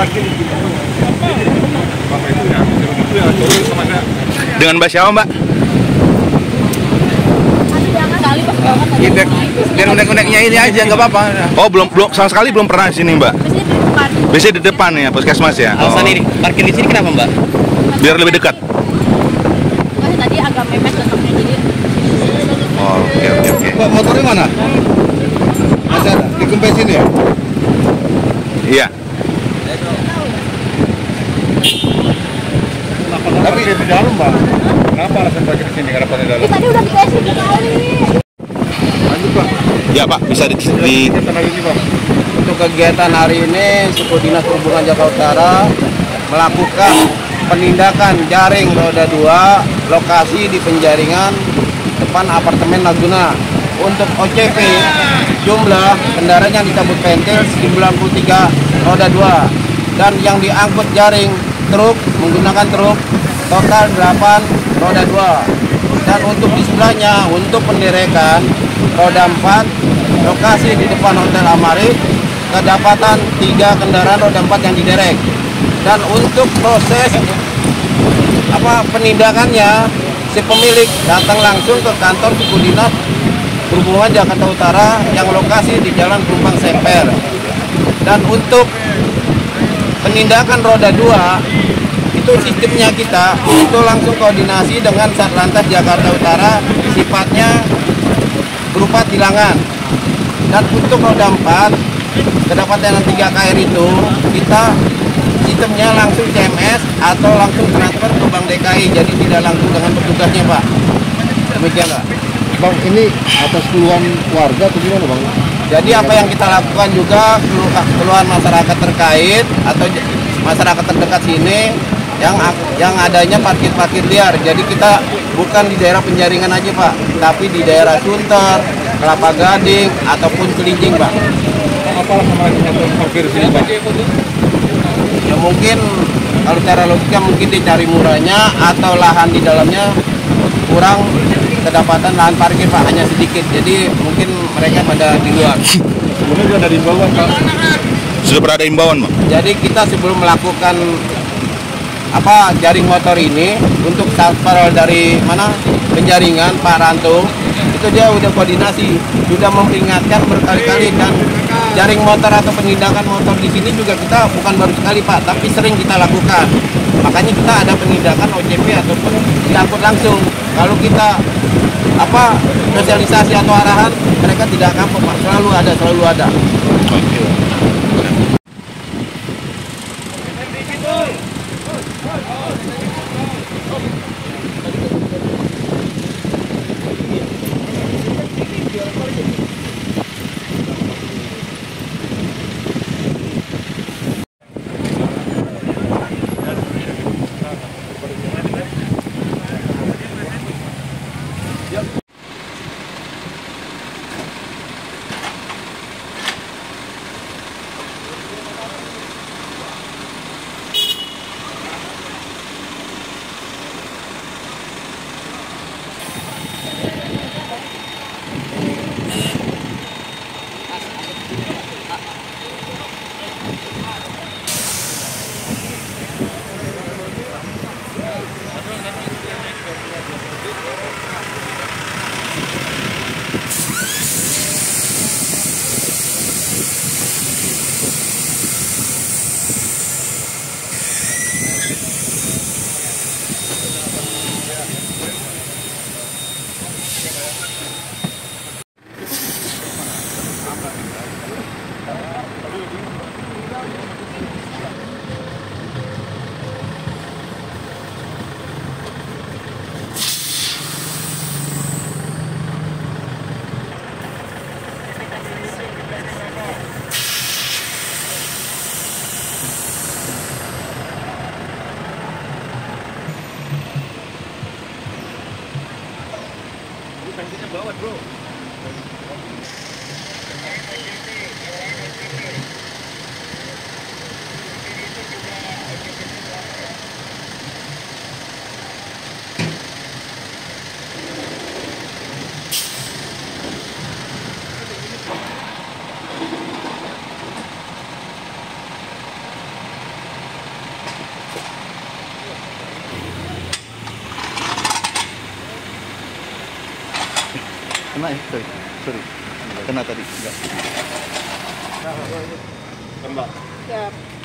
Dengan Mbak siapa, Mbak? Biar unek-uneknya ini aja, nggak apa-apa. Oh, belum sama sekali belum pernah di sini, Mbak. Biasanya di depan ya, puskesmas ya. Alasan ini parkir di sini kenapa, Mbak? Biar lebih dekat. Tadi agak memes letaknya jadi. Oh, oke. Pak, motornya mana? Masih ada? Dikempesin ya? Iya. Tapi di dalam, Pak. Kenapa alasan parkir di sini? Kenapa di dalam? Tadi udah dikasih sekali. Lanjut, Pak. Ya, Pak, bisa di Untuk kegiatan hari ini, Suku Dinas Perhubungan Jakarta Utara melakukan penindakan jaring roda 2 lokasi di penjaringan depan apartemen Laguna. Untuk OCP, jumlah kendaraan yang dicabut pentil 93 roda 2 dan yang diangkut jaring truk menggunakan truk total 8 roda 2. Dan untuk di sebelahnya untuk penderekan roda 4 lokasi di depan Hotel Amari kedapatan 3 kendaraan roda 4 yang diderek. Dan untuk proses penindakannya, si pemilik datang langsung ke kantor Suku Dinas Perhubungan Jakarta Utara yang lokasi di Jalan Pelumpang Semper. Dan untuk penindakan roda 2 itu sistemnya kita itu langsung koordinasi dengan Satlantas Jakarta Utara, sifatnya berupa tilangan. Dan untuk roda 4 kedapatan 3 KR itu kita sistemnya langsung CMS atau langsung transfer ke Bank DKI, jadi tidak langsung dengan petugasnya, Pak. Demikian, Pak. Bang, ini atas keluhan warga atau gimana, Bang? Jadi apa yang kita lakukan juga keluhan masyarakat terkait atau masyarakat terdekat sini yang adanya parkir liar. Jadi kita bukan di daerah penjaringan aja, Pak, tapi di daerah Sunter, Kelapa Gading ataupun Cilincing, Pak. Apa alasannya parkir sini, Pak? Ya mungkin kalau cara logika mungkin dicari murahnya atau lahan di dalamnya kurang, kedapatan lahan parkir, Pak, hanya sedikit. Jadi mungkin mereka pada di luar. Sebelumnya sudah ada imbauan, Pak. Sudah pernah ada imbauan, Bang? Jadi kita sebelum melakukan jaring motor ini untuk satpol dari penjaringan Pak Rantung, itu dia udah koordinasi, sudah memperingatkan berkali-kali. Dan jaring motor atau penindakan motor di sini juga kita bukan baru sekali, Pak, tapi sering kita lakukan. Makanya kita ada penindakan OCP ataupun diangkut langsung. Kalau kita sosialisasi atau arahan, mereka tidak kapok, Pak. Selalu ada. Oke. Kena ya? Sorry. Kena tadi. Enggak. Mbak. Siap.